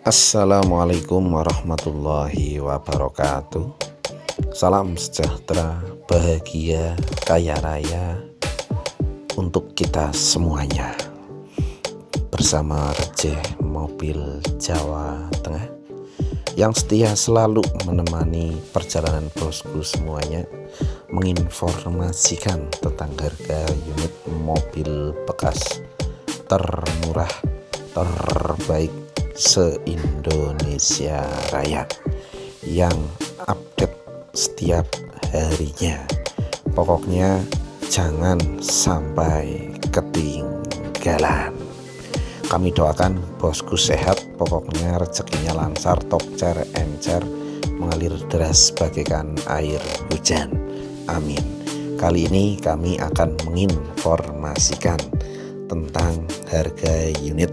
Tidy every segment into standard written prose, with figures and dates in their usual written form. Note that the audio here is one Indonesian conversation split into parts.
Assalamualaikum warahmatullahi wabarakatuh. Salam sejahtera, bahagia, kaya raya untuk kita semuanya. Bersama Receh Mobil Jawa Tengah yang setia selalu menemani perjalanan bosku semuanya, menginformasikan tentang harga unit mobil bekas termurah, terbaik se-Indonesia Raya yang update setiap harinya. Pokoknya jangan sampai ketinggalan. Kami doakan bosku sehat, pokoknya rezekinya lancar, tokcer, encer, mengalir deras bagaikan air hujan. Amin. Kali ini kami akan menginformasikan tentang harga unit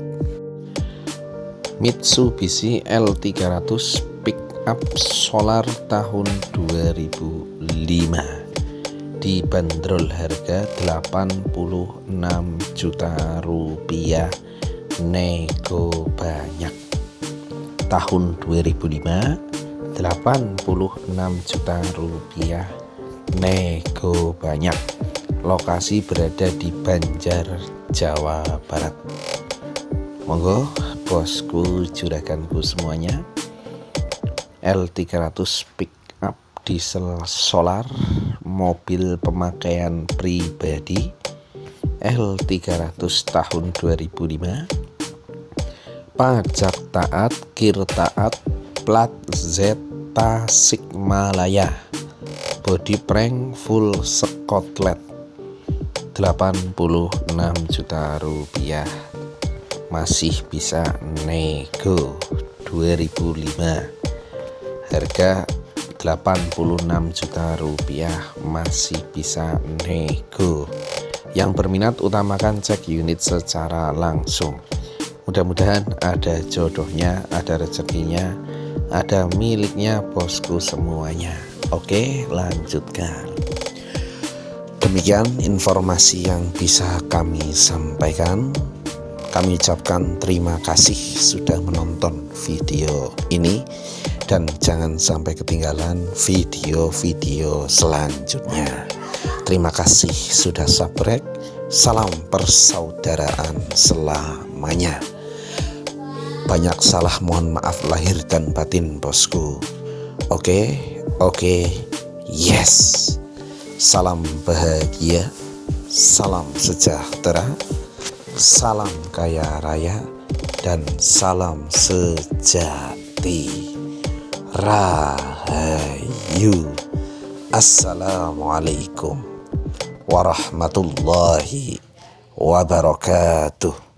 Mitsubishi L300 pickup solar tahun 2005 dibanderol harga 86 juta rupiah, nego banyak. Tahun 2005 86 juta rupiah, nego banyak. Lokasi berada di Banjar, Jawa Barat. Monggo bosku, juraganku semuanya, L300 pickup diesel solar, mobil pemakaian pribadi, L300 tahun 2005, pajak taat, kir taat, plat Z Tasikmalaya, body prank full skotlet, 86 juta rupiah, masih bisa nego. 2005 harga 86 juta rupiah, masih bisa nego. Yang berminat utamakan cek unit secara langsung. Mudah-mudahan ada jodohnya, ada rezekinya, ada miliknya bosku semuanya. Oke, lanjutkan. Demikian informasi yang bisa kami sampaikan. Kami ucapkan terima kasih sudah menonton video ini, dan jangan sampai ketinggalan video-video selanjutnya. Terima kasih sudah subscribe. Salam persaudaraan selamanya. Banyak salah, mohon maaf lahir dan batin bosku. Oke, yes. Salam bahagia, salam sejahtera, salam kaya raya, dan salam sejati. Rahayu. Assalamualaikum warahmatullahi wabarakatuh.